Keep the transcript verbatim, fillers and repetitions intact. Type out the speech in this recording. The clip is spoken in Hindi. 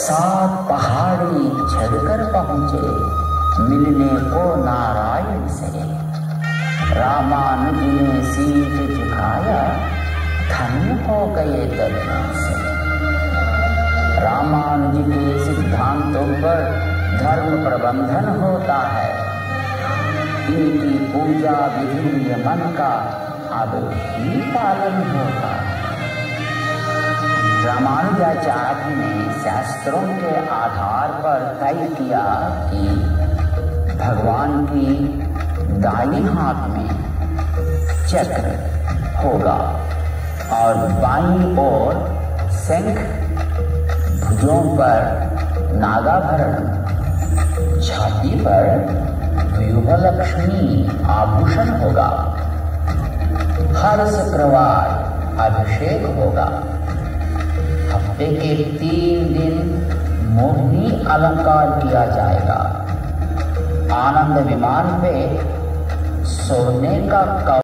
सात पहाड़ी चढ़कर पहुंचे मिलने को नारायण से। रामानुज ने शीश झुकाया, धन्य हो गए दर्शन से। रामानुज के सिद्धांतों पर धर्म प्रबंधन होता है। इनकी पूजा विधि नियमन का अब भी पालन होता है। रामानुजाचार्य ने शास्त्रों के आधार पर तय किया कि भगवान की दाईं हाथ में चक्र होगा और बाईं ओर शंख, भुजों पर नागाभरण, छाती पर व्यूहलक्ष्मी आभूषण होगा। हर शुक्रवार अभिषेक होगा। हफ्ते के तीन दिन मोहिनी अलंकार किया जाएगा। आनंद विमान पे सोने का